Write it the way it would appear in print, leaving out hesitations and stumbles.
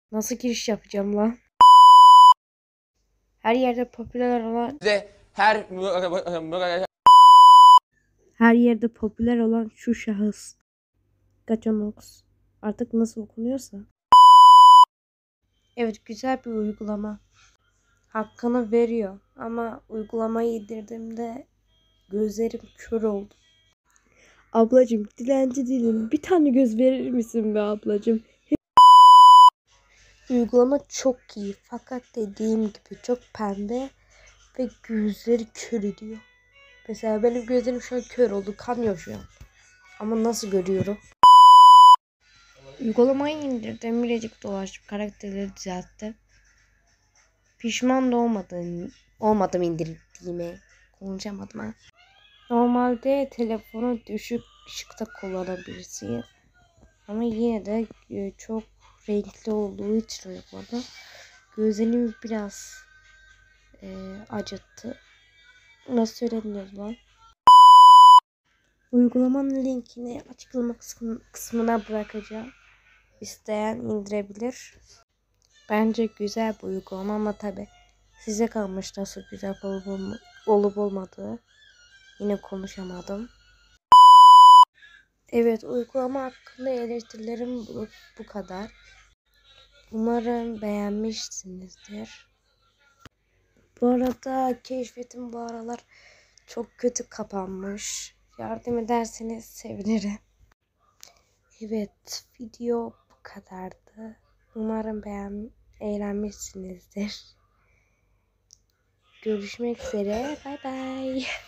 Nasıl giriş yapacağım lan? Her yerde popüler olan Ve her yerde popüler olan şu şahıs. Gachonox. Artık nasıl okunuyorsa. Evet, güzel bir uygulama. Hakkını veriyor ama uygulamayı indirdiğimde gözlerim kör oldu. Ablacım, dilenci değilim. Bir tane göz verir misin be ablacım? Uygulama çok iyi fakat dediğim gibi çok pembe ve gözleri kör ediyor. Mesela benim gözlerim şu an kör oldu, kanıyor şu an. Ama nasıl görüyorum? Uygulamayı indirdim, birazcık dolaştım, karakterleri düzelttim. Pişman da olmadım indirdiğime. Konuşamadım ha. Normalde telefonu düşük ışıkta kullanabilirsin. Ama yine de çok renkli olduğu için uygulama gözlerimi biraz acıttı. Nasıl söyleniyor lan? Uygulamanın linkini açıklama kısmına bırakacağım. İsteyen indirebilir. Bence güzel bir uygulama ama tabi size kalmış nasıl güzel olup olmadığı. Yine konuşamadım. Evet, uygulama hakkında eleştirilerim bu kadar. Umarım beğenmişsinizdir. Bu arada keşfetim bu aralar çok kötü kapanmış. Yardım ederseniz sevinirim. Evet, video bu kadardı. Umarım eğlenmişsinizdir. Görüşmek üzere. Bay bay.